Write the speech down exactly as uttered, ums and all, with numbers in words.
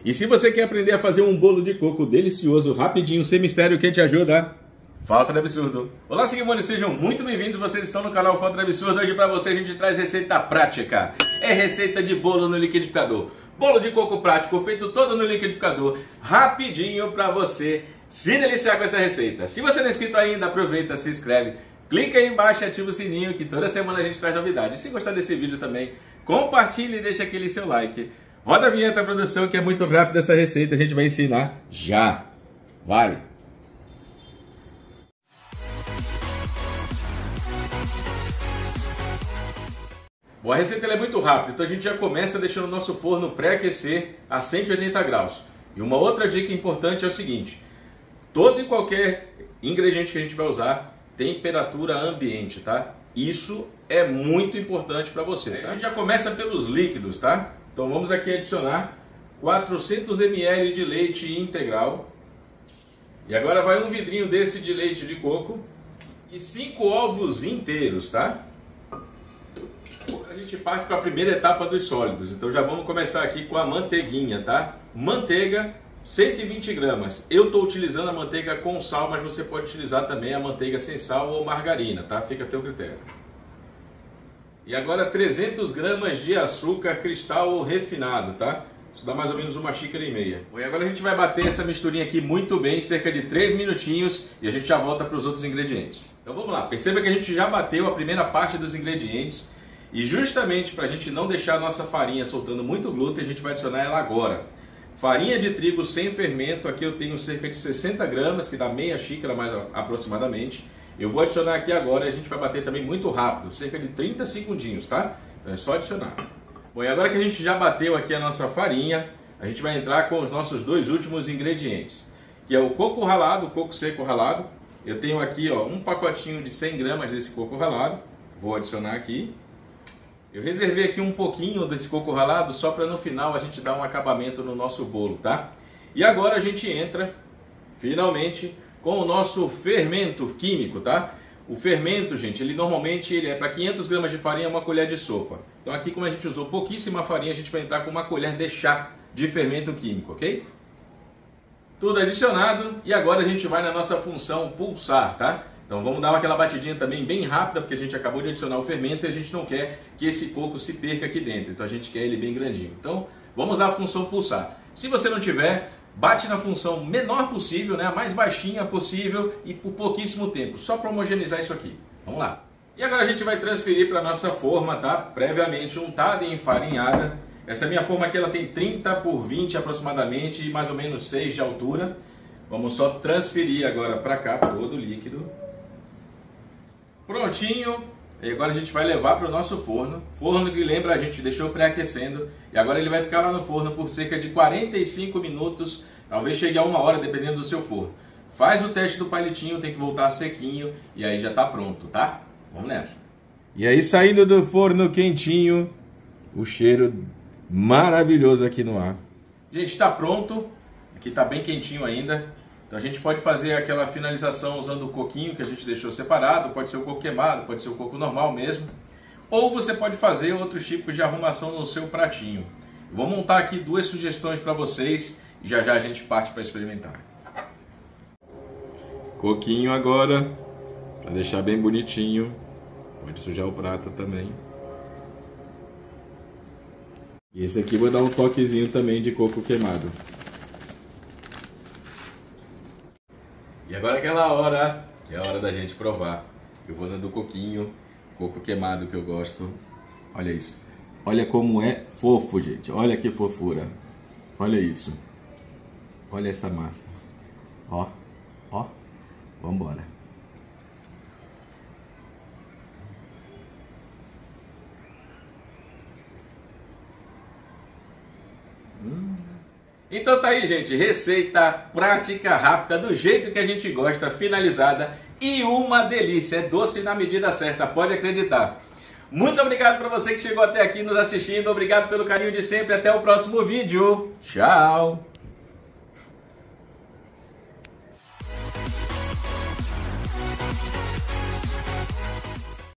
E se você quer aprender a fazer um bolo de coco delicioso, rapidinho, sem mistério, quem te ajuda? Falta de Absurdo. Olá, seguidores, sejam muito bem-vindos. Vocês estão no canal Falta de Absurdo. Hoje pra você a gente traz receita prática. É receita de bolo no liquidificador. Bolo de coco prático, feito todo no liquidificador, rapidinho pra você se deliciar com essa receita. Se você não é inscrito ainda, aproveita, se inscreve, clica aí embaixo e ativa o sininho que toda semana a gente traz novidades. Se gostar desse vídeo também, compartilhe e deixa aquele seu like. Roda a vinheta, produção, que é muito rápida essa receita, a gente vai ensinar já. Vai! Bom, a receita é muito rápida, então a gente já começa deixando o nosso forno pré-aquecer a cento e oitenta graus. E uma outra dica importante é o seguinte: todo e qualquer ingrediente que a gente vai usar, temperatura ambiente, tá? Isso é muito importante para você. Tá? A gente já começa pelos líquidos, tá? Então vamos aqui adicionar quatrocentos mililitros de leite integral. E agora vai um vidrinho desse de leite de coco e cinco ovos inteiros, tá? A gente parte para a primeira etapa dos sólidos, então já vamos começar aqui com a manteiguinha, tá? Manteiga, cento e vinte gramas. Eu estou utilizando a manteiga com sal, mas você pode utilizar também a manteiga sem sal ou margarina, tá? Fica a teu critério. E agora trezentos gramas de açúcar cristal refinado, tá? Isso dá mais ou menos uma xícara e meia. Bom, e agora a gente vai bater essa misturinha aqui muito bem, cerca de três minutinhos, e a gente já volta para os outros ingredientes. Então vamos lá, perceba que a gente já bateu a primeira parte dos ingredientes. E justamente para a gente não deixar a nossa farinha soltando muito glúten, a gente vai adicionar ela agora. Farinha de trigo sem fermento, aqui eu tenho cerca de sessenta gramas, que dá meia xícara mais aproximadamente. Eu vou adicionar aqui agora e a gente vai bater também muito rápido, cerca de trinta segundinhos, tá? Então é só adicionar. Bom, e agora que a gente já bateu aqui a nossa farinha, a gente vai entrar com os nossos dois últimos ingredientes, que é o coco ralado, o coco seco ralado. Eu tenho aqui, ó, um pacotinho de cem gramas desse coco ralado, vou adicionar aqui. Eu reservei aqui um pouquinho desse coco ralado só para no final a gente dar um acabamento no nosso bolo, tá? E agora a gente entra, finalmente, com o nosso fermento químico, tá? O fermento, gente, ele normalmente ele é para quinhentas gramas de farinha, uma colher de sopa. Então aqui, como a gente usou pouquíssima farinha, a gente vai entrar com uma colher de chá de fermento químico, ok? Tudo adicionado e agora a gente vai na nossa função pulsar, tá? Então vamos dar aquela batidinha também bem rápida, porque a gente acabou de adicionar o fermento e a gente não quer que esse coco se perca aqui dentro. Então a gente quer ele bem grandinho. Então vamos usar a função pulsar. Se você não tiver, bate na função menor possível, né, a mais baixinha possível e por pouquíssimo tempo, só para homogeneizar isso aqui. Vamos lá. E agora a gente vai transferir para a nossa forma, tá? Previamente untada e enfarinhada. Essa minha forma aqui ela tem trinta por vinte aproximadamente e mais ou menos seis de altura. Vamos só transferir agora para cá todo o líquido. Prontinho, e agora a gente vai levar para o nosso forno. Forno que lembra, a gente deixou pré-aquecendo. E agora ele vai ficar lá no forno por cerca de quarenta e cinco minutos, talvez chegue a uma hora, dependendo do seu forno. Faz o teste do palitinho, tem que voltar sequinho e aí já está pronto, tá? Vamos nessa. E aí, saindo do forno quentinho, o cheiro maravilhoso aqui no ar. Gente, está pronto. Aqui está bem quentinho ainda. Então a gente pode fazer aquela finalização usando o coquinho que a gente deixou separado, pode ser o coco queimado, pode ser o coco normal mesmo, ou você pode fazer outros tipos de arrumação no seu pratinho. Eu vou montar aqui duas sugestões para vocês e já já a gente parte para experimentar. Coquinho agora, para deixar bem bonitinho, pode sujar o prato também. E esse aqui vou dar um toquezinho também de coco queimado. E agora aquela hora, que é a hora da gente provar. Eu vou dando coquinho, coco queimado que eu gosto. Olha isso. Olha como é fofo, gente. Olha que fofura. Olha isso. Olha essa massa. Ó, ó. Vambora. Hum. Então tá aí, gente, receita prática, rápida, do jeito que a gente gosta, finalizada e uma delícia, é doce na medida certa, pode acreditar. Muito obrigado para você que chegou até aqui nos assistindo, obrigado pelo carinho de sempre, até o próximo vídeo, tchau!